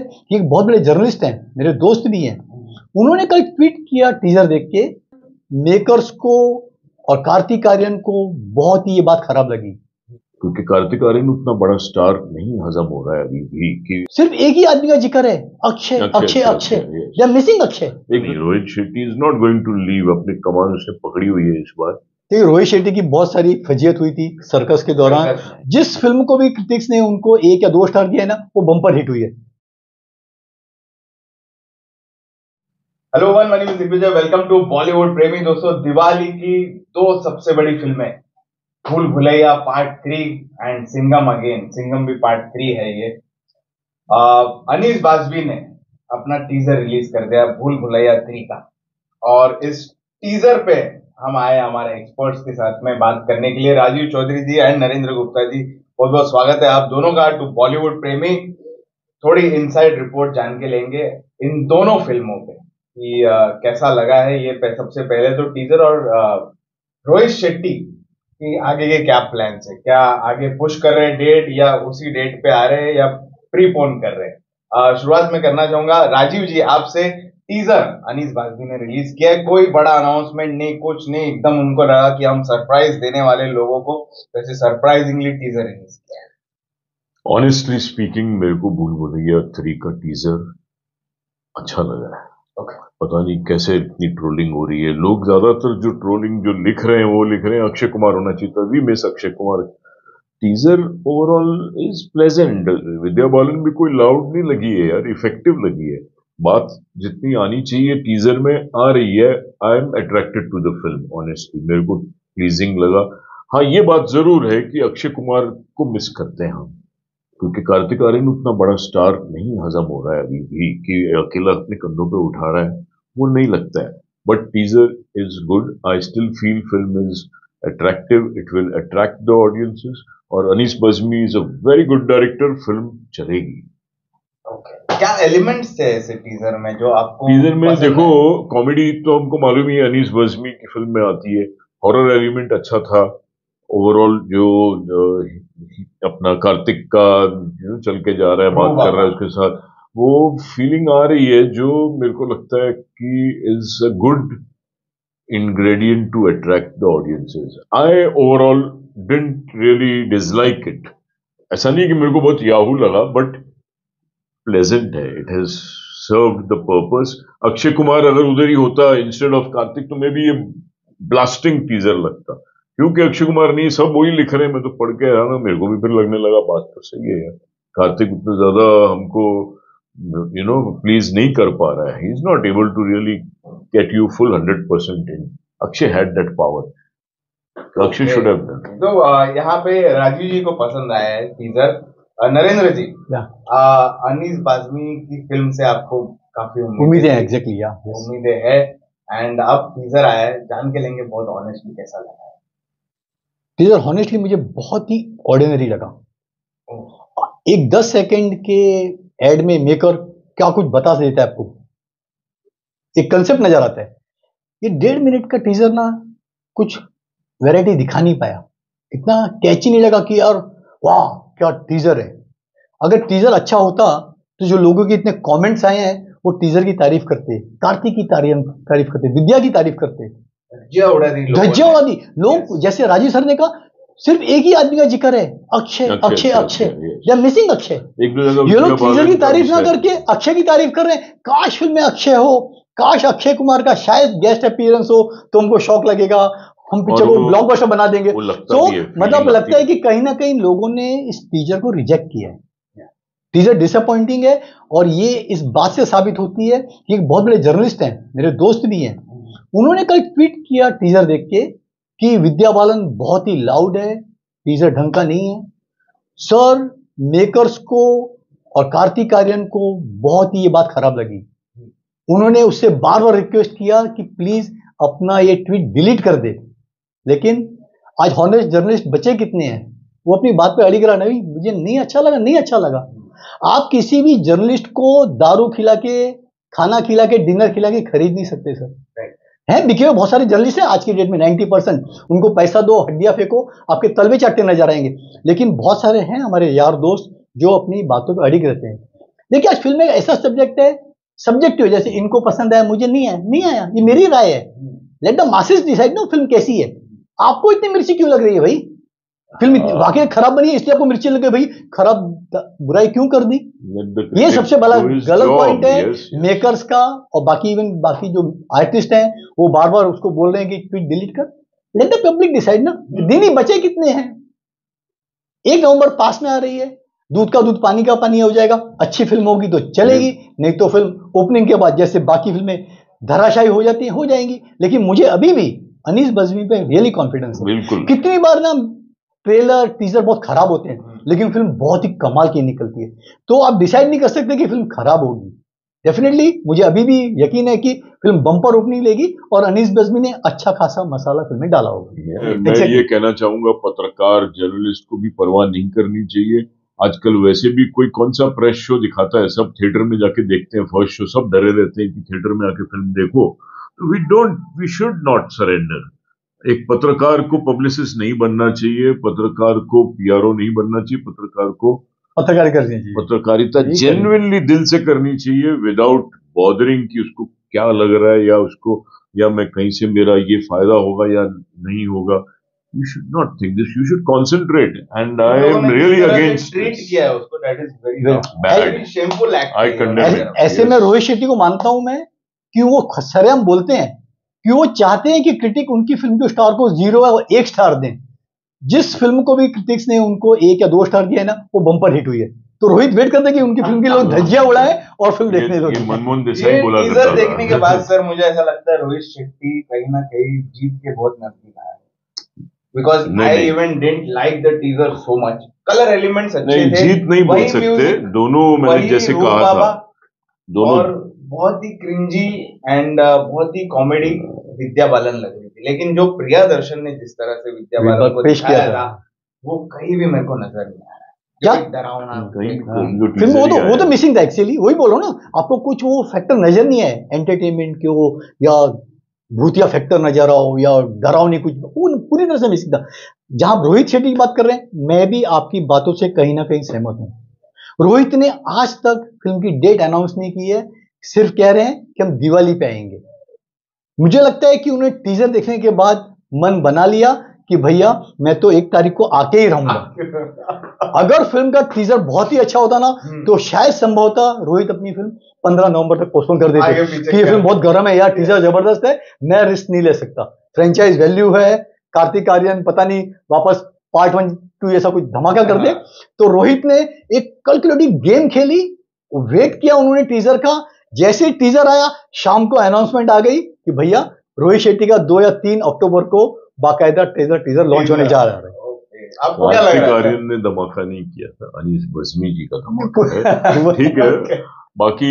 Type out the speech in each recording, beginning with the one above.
कि एक बहुत बड़े जर्नलिस्ट हैं, मेरे दोस्त भी हैं, उन्होंने कल ट्वीट किया टीजर देख के, मेकर्स को और कार्तिक आर्यन को बहुत ही ये बात खराब लगी, क्योंकि कार्तिक आर्यन उतना बड़ा स्टार नहीं हजम हो रहा है अभी भी कि सिर्फ एक ही आदमी का जिक्र है, Akshay Akshay Akshay, they are missing Akshay. Rohit Shetty is not going to leave, अपनी कमान उसने पकड़ी हुई है इस बार। देखिए रोहित शेट्टी की बहुत सारी फजीयत हुई थी सर्कस के दौरान, जिस फिल्म को भी क्रिटिक्स ने उनको 1 या 2 स्टार दिया है ना, वो बम्पर हिट हुई है। Hello one, my name is Digvijay, welcome to Bollywood Premi. दोस्तों, दिवाली की 2 सबसे बड़ी फिल्में, Bhool Bhulaiyaa part 3 and Singham again, Singham भी पार्ट 3 है ये। अनीस बाज़मी ने अपना टीजर रिलीज कर दिया भूल भुलैया 3 का, और इस टीजर पे हम आए हमारे एक्सपर्ट्स के साथ में बात करने के लिए। राजीव चौधरी जी एंड नरेंद्र गुप्ता जी, बहुत बहुत स्वागत है आप दोनों का टू बॉलीवुड प्रेमी। थोड़ी इनसाइड रिपोर्ट जान के लेंगे इन दोनों फिल्मों पे कि कैसा लगा है ये। सबसे पहले तो टीजर, और रोहित शेट्टी कि आगे के क्या प्लान्स है, क्या आगे पुश कर रहे हैं डेट, या उसी डेट पे आ रहे हैं, या प्रीपोन कर रहे हैं। शुरुआत में करना चाहूंगा राजीव जी आपसे। टीजर अनीस बाज़मी ने रिलीज किया है, कोई बड़ा अनाउंसमेंट नहीं, कुछ नहीं, एकदम उनको लगा कि हम सरप्राइज देने वाले लोगों को, वैसे सरप्राइजिंगली टीजर रिलीज किया है। ऑनेस्टली स्पीकिंग, मेरे को भूल भुलैया 3 का टीजर अच्छा लगा है। पता नहीं कैसे इतनी ट्रोलिंग हो रही है, लोग ज्यादातर जो ट्रोलिंग जो लिख रहे हैं वो लिख रहे हैं अक्षय कुमार होना चाहिए था, we miss Akshay Kumar. Teaser overall is pleasant, Vidya Balan भी कोई लाउड नहीं लगी है यार, इफेक्टिव लगी है, बात जितनी आनी चाहिए टीजर में आ रही है। I am attracted to the film, honestly मेरे को प्लीजिंग लगा। हाँ, ये बात जरूर है कि अक्षय कुमार को मिस करते हैं हम, क्योंकि कार्तिक आर्यन उतना बड़ा स्टार नहीं हजम हो रहा है अभी भी कि अकेला अपने कंधों पे उठा रहा है, वो नहीं लगता है। But teaser is good, I still feel film is attractive, it will attract the audiences, और Anees Bazmee is a very good director, film चलेगी। क्या एलिमेंट्स थे ऐसे टीजर में जो आपको टीजर में? देखो, कॉमेडी तो हमको मालूम ही है अनीस बाज़मी की फिल्म में आती है, हॉरर एलिमेंट अच्छा था, ओवरऑल जो अपना कार्तिक का चल के जा रहा है, बात कर रहा है उसके साथ, वो फीलिंग आ रही है जो मेरे को लगता है कि is a good ingredient to attract the audiences. I overall didn't really dislike it. ऐसा नहीं कि मेरे को बहुत याहू लगा, बट प्लेजेंट है, it has served the purpose. Akshay Kumar अगर उधर ही होता इंस्टेड ऑफ कार्तिक तो मे बी ये ब्लास्टिंग टीजर लगता, क्योंकि अक्षय कुमार नहीं, सब वही लिख रहे हैं, मैं तो पढ़ के आया ना, मेरे को भी फिर लगने लगा बात तो सही है यार, कार्तिक उतना ज्यादा हमको प्लीज नहीं कर पा रहा है, he is not able to really get you full 100% in. Akshay had that power. Akshay should have done. तो यहाँ पे राजीव जी को पसंद आया है टीजर। नरेंद्र जी, अनीस बाज़मी की फिल्म से आपको काफी उम्मीदें हैं, एग्जैक्टली या उम्मीदें है, एंड अब टीजर आया है, जान के लेंगे बहुत ऑनेस्टली कैसा लगा है टीजर। ऑनेस्टली मुझे बहुत ही ऑर्डिनरी लगा। एक 10 सेकंड के एड में मेकर क्या कुछ बता देता है आपको, एक कंसेप्ट नजर आता है। ये 1.5 मिनट का टीजर ना कुछ वैरायटी दिखा नहीं पाया, इतना कैची नहीं लगा कि यार वाह क्या टीजर है। अगर टीजर अच्छा होता तो जो लोगों के इतने कमेंट्स आए हैं वो टीजर की तारीफ करते, कार्तिक की तारीफ करते, विद्या की तारीफ करते, धज्जियां उड़ा दी लोग। जैसे राजीव सर ने कहा, सिर्फ एक ही आदमी का जिक्र है, Akshay Akshay Akshay, they are missing Akshay. ये लोग टीजर की तारीफ ना करके अक्षय की तारीफ कर रहे हैं। काश फिल्म में अक्षय हो, काश अक्षय कुमार का शायद गेस्ट अपीयरेंस हो तो हमको शौक लगेगा, हम पिक्चर को ब्लॉकबस्टर बना देंगे। तो मतलब लगता है कि कहीं ना कहीं लोगों ने इस टीजर को रिजेक्ट किया है। टीजर डिसअपॉइंटिंग है, और ये इस बात से साबित होती है कि एक बहुत बड़े जर्नलिस्ट हैं, मेरे दोस्त भी हैं, उन्होंने कल ट्वीट किया टीजर देख के कि विद्या बालन बहुत ही लाउड है, टीजर ढंग का नहीं है। सर, मेकर्स को और कार्तिक आर्यन को बहुत ही ये बात खराब लगी, उन्होंने उससे बार बार रिक्वेस्ट किया कि प्लीज अपना ये ट्वीट डिलीट कर दे। लेकिन आज हॉनेस्ट जर्नलिस्ट बचे कितने हैं, वो अपनी बात पे अड़ी करा, नहीं मुझे नहीं अच्छा लगा, नहीं अच्छा लगा। आप किसी भी जर्नलिस्ट को दारू खिला के, खाना खिला के, डिनर खिला के खरीद नहीं सकते सर। हैं बिके हुए बहुत सारे जर्नलिस्ट हैं आज की डेट में, 90%। उनको पैसा दो, हड्डियां फेंको, आपके तलवे चाटते नजर आएंगे। लेकिन बहुत सारे हैं हमारे यार दोस्त जो अपनी बातों पर अड़िग रहते हैं। देखिए आज फिल्म एक ऐसा सब्जेक्ट है, सब्जेक्टिव, जैसे इनको पसंद आया मुझे नहीं आया, नहीं आया, ये मेरी राय है। लेट द मासेस डिसाइड ना फिल्म कैसी है। आपको इतनी मिर्ची क्यों लग रही है भाई? फिल्म वाकई खराब बनी है इसलिए आपको मिर्ची लग गई भाई, खराब बुराई क्यों कर दी? ये सबसे बड़ा गलत पॉइंट है मेकर्स का, और बाकी इवन बाकी जो आर्टिस्ट हैं वो बार बार उसको बोल रहे हैं कि ट्वीट डिलीट कर। लेट द पब्लिक डिसाइड ना। दिन ही बचे कितने हैं? 1 नवंबर पास में आ रही है, दूध का दूध पानी का पानी हो जाएगा। अच्छी फिल्म होगी तो चलेगी, नहीं तो फिल्म ओपनिंग के बाद जैसे बाकी फिल्में धराशायी हो जाती हैं, हो जाएंगी। लेकिन मुझे अभी भी अनीस बज्मी पे रियली कॉन्फिडेंस है। कितनी बार ना ट्रेलर टीजर बहुत खराब होते हैं लेकिन फिल्म बहुत ही कमाल की निकलती है। तो आप डिसाइड नहीं कर सकते कि फिल्म खराब होगी। डेफिनेटली मुझे अभी भी यकीन है कि फिल्म बम्पर ओपनिंग लेगी और अनीस बज्मी ने अच्छा खासा मसाला फिल्म में डाला होगा। मैं ये कहना चाहूंगा पत्रकार जर्नलिस्ट को भी परवाह नहीं करनी चाहिए। आजकल वैसे भी कोई कौन सा प्रेस शो दिखाता है, सब थिएटर में जाके देखते हैं। फर्स्ट शो सब डरे रहते हैं कि थिएटर में आके फिल्म देखो। तो वी शुड नॉट सरेंडर। एक पत्रकार को पब्लिसिस्ट नहीं बनना चाहिए, पत्रकार को पीआरओ नहीं बनना चाहिए, पत्रकार को पत्रकारिता जेन्युइनली दिल से करनी चाहिए, विदाउट बॉदरिंग कि उसको क्या लग रहा है या उसको, या मैं कहीं से मेरा ये फायदा होगा या नहीं होगा। You should not think this. You should concentrate. And I am really against treat this. किया है उसको, that is very bad. shameful act. I condemn it. ऐसे में रोहित शेट्टी को मानता हूं मैं कि वो सरेआम बोलते हैं कि वो चाहते हैं कि क्रिटिक उनकी फिल्म के स्टार को 0 और 1 स्टार दें। जिस फिल्म को भी क्रिटिक्स ने उनको 1 या 2 स्टार दिया है ना, वो बम्पर हिट हुई है। तो रोहित वेट करते हैं कि उनकी फिल्म के लोग धज्जियां उड़ाए और फिल्म देखने लोग। मनमोहन देसाई बोला करता था। देखने के बाद सर मुझे ऐसा लगता है रोहित शेट्टी कहीं ना कहीं जीत के बहुत नजदीक आया है। Because I even didn't like the teaser so much. Color elements अच्छे थे। जीत नहीं बोल सकते, दोनों मैंने जैसे कहा था, दोनों और बहुत ही क्रिंजी एंड बहुत ही कॉमेडी विद्या बालन लग रही थी। लेकिन जो प्रिया दर्शन ने जिस तरह से विद्या बालन को दिखाया था वो कहीं भी मेरे को नजर नहीं आया। क्या डरावना फिल्म, वो तो मिसिंग था एक्चुअली। वही बोलो ना, आपको कुछ वो फैक्टर नजर नहीं है एंटरटेनमेंट के, वो या भूतिया फैक्टर नजर आओ या डरावनी, कुछ पूरी तरह से मिसिंग था। जहां रोहित शेट्टी की बात कर रहे हैं, मैं भी आपकी बातों से कहीं ना कहीं सहमत हूं। रोहित ने आज तक फिल्म की डेट अनाउंस नहीं की है, सिर्फ कह रहे हैं कि हम दिवाली पे आएंगे। मुझे लगता है कि उन्हें टीजर देखने के बाद मन बना लिया कि भैया मैं तो 1 तारीख को आके ही रहूंगा। अगर फिल्म का टीजर बहुत ही अच्छा होता ना तो शायद संभवतः रोहित अपनी फिल्म 15 नवंबर तक पोस्टपोन कर देते कि ये फिल्म बहुत गर्म है यार, टीजर जबरदस्त है, मैं रिस्क नहीं ले सकता, फ्रेंचाइज वैल्यू है, कार्तिक आर्यन पता नहीं वापस पार्ट 1 2 ऐसा कुछ धमाका कर दे। तो रोहित ने एक कैलकुलेटिव गेम खेली, वेट किया उन्होंने टीजर का। जैसे टीजर आया शाम को अनाउंसमेंट आ गई कि भैया रोहित शेट्टी का 2 या 3 अक्टूबर को बाकायदा टीजर लॉन्च होने जा रहा है। आपको क्या लग रहा है? आर्यन ने धमाका नहीं किया था, अनीस बज्मी जी का धमाका है। ठीक है, बाकी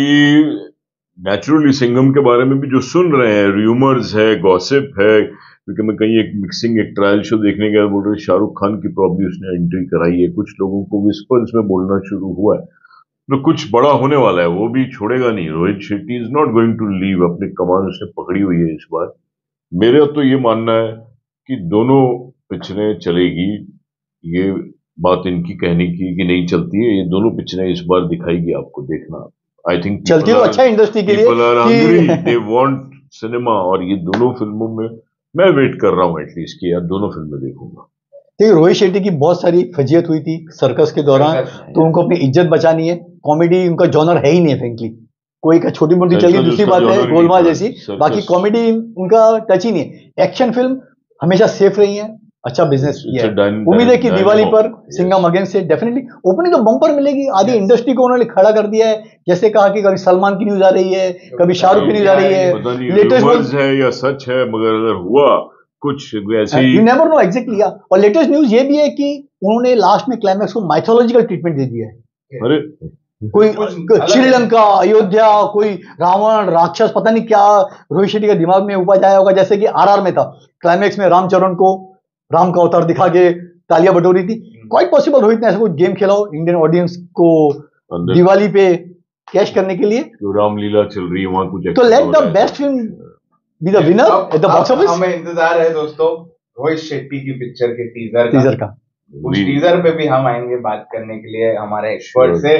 नेचुरली सिंघम के बारे में भी जो सुन रहे हैं, र्यूमर्स है, गॉसिप है, क्योंकि मैं कहीं एक मिक्सिंग एक ट्रायल शो देखने गया, बोल रहे शाहरुख खान की प्रॉब्लम उसने एंट्री कराई है, कुछ लोगों को विस्पर्स में बोलना शुरू हुआ है, तो कुछ बड़ा होने वाला है, वो भी छोड़ेगा नहीं। Rohit Shetty is not going to leave, अपनी कमान उसने पकड़ी हुई है इस बार। मेरा तो ये मानना है कि दोनों पिक्चरें चलेगी, ये बात इनकी कहने की कि नहीं चलती है, ये दोनों पिक्चरें इस बार दिखाएगी आपको, देखना। आई थिंक चलती तो अच्छा इंडस्ट्री के लिए, दे वांट सिनेमा, और ये दोनों फिल्मों में मैं वेट कर रहा हूँ एटलीस्ट कि यार दोनों फिल्में देखूंगा। देखिए रोहित शेट्टी की बहुत सारी फजीयत हुई थी सर्कस के दौरान, तो उनको अपनी इज्जत बचानी है। कॉमेडी उनका जॉनर है ही नहीं फ्रेंकली, कोई का छोटी मोटी चली, दूसरी बात है गोलमाल जैसी, बाकी कॉमेडी उनका टच ही नहीं है। एक्शन फिल्म हमेशा सेफ रही है, अच्छा बिजनेस किया है। उम्मीद है कि दिवाली पर सिंघम अगेन से डेफिनेटली ओपनिंग तो बम्पर मिलेगी। आधी इंडस्ट्री को उन्होंने खड़ा कर दिया है, जैसे कहा कि कभी सलमान की न्यूज आ रही है, कभी शाहरुख की न्यूज आ रही है, लेटेस्ट है या सच है, मगर अगर हुआ कुछ ऐसे ही, यू नेवर नो एग्जैक्टली। और लेटेस्ट न्यूज ये भी है कि उन्होंने लास्ट में क्लाइमैक्स को माइथोलॉजिकल ट्रीटमेंट दे दिया है। अरे कोई श्रीलंका, अयोध्या, कोई रावण राक्षस, पता नहीं क्या रोहित शेट्टी के दिमाग में उपज आया होगा। जैसे कि आरआर में था, क्लाइमैक्स में रामचरण को राम का अवतार दिखा के तालियां बटोरी थी। क्वाइट पॉसिबल रोहित ने ऐसा कुछ गेम खेला हो इंडियन ऑडियंस को दिवाली पे कैश करने के लिए। जो रामलीला चल रही है वहां कुछ, तो let the best film be the winner at the box office. हमें इंतजार है दोस्तों रोहित शेट्टी की पिक्चर के टीजर का। उस टीजर पे भी हम आएंगे बात करने के लिए हमारे एक्सपर्ट से।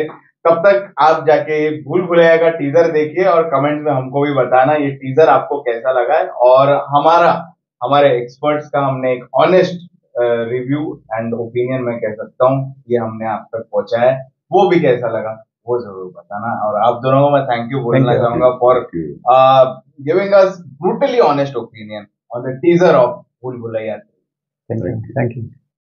तब तक आप जाके भूल भुलैया का टीजर देखिए और कमेंट में हमको भी बताना ये टीजर आपको कैसा लगा है, और हमारे एक्सपर्ट्स का हमने एक ऑनेस्ट रिव्यू एंड ओपिनियन मैं कह सकता हूँ ये हमने आप तक पहुंचाया है, वो भी कैसा लगा वो जरूर बताना। और आप दोनों को मैं थैंक यू बोलना चाहूंगा for giving us brutally honest opinion on the teaser of Bhool Bhulaiyaa. Thank you.